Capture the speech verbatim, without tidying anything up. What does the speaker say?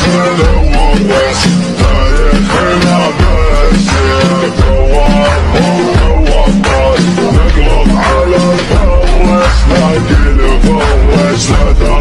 الهوس تاريخنا بسير جوا جوا الطاي نقلب على الفوس لاقي الفوس لا